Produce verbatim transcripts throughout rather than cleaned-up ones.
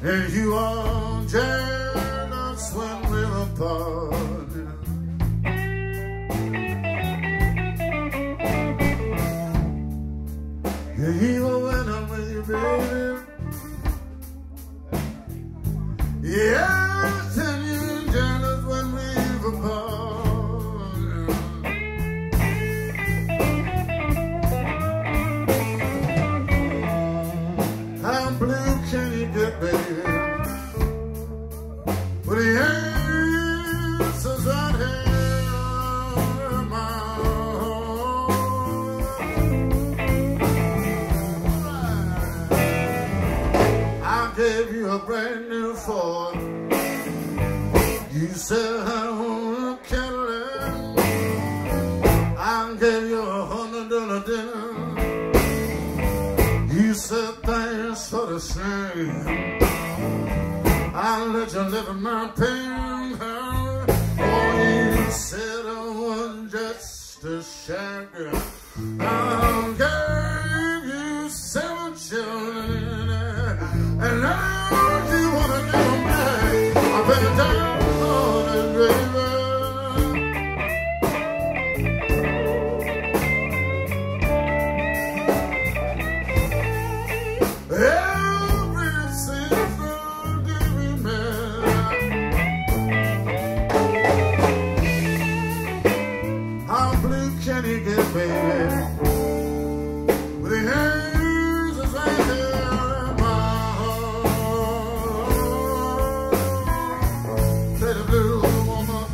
and you are jealous when we're apart. Even when I'm with you, baby. Yes, and you're jealous when we're apart. How blue can you get, baby? With the answers right here in my heart. I gave you a brand new Ford. You said I want a Cadillac. I gave you a hundred dollar dinner. You said thanks for the same. I let you live in my pain. Oh, you said I was just a shaggy. I gave you seven children, and now you wanna get them back. I better down on it, baby. Every single day we met. How blue can you get, baby? With the hands that's right there in my heart. Play the blues one more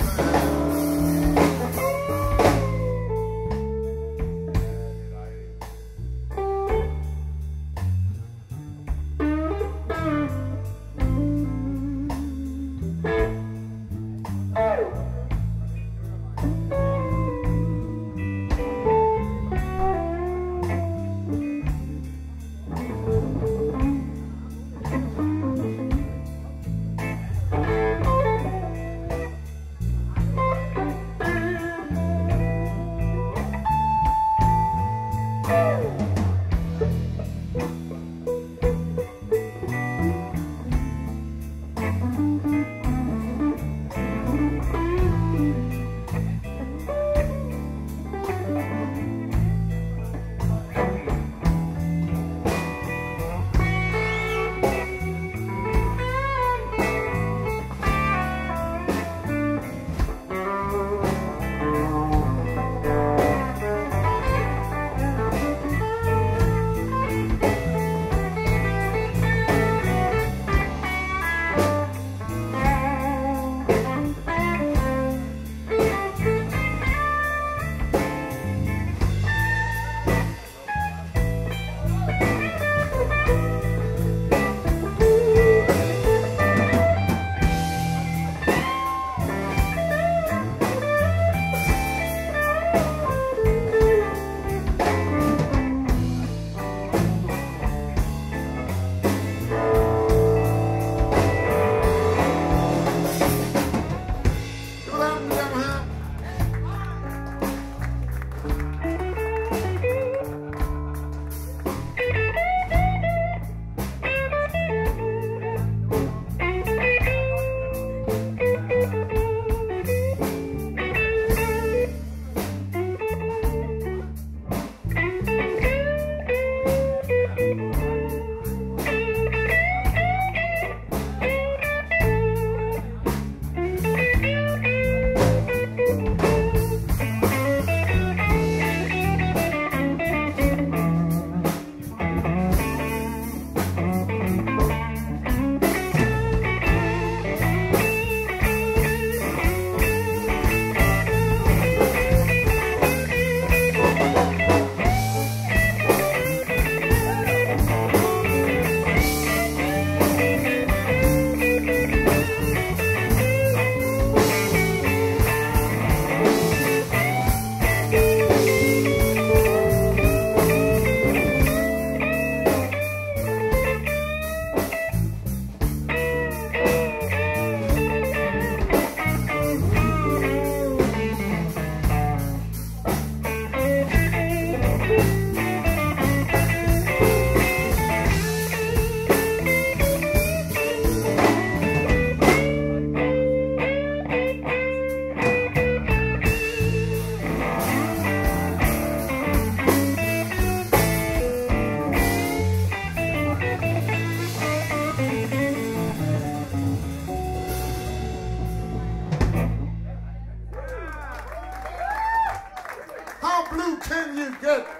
blue can you get?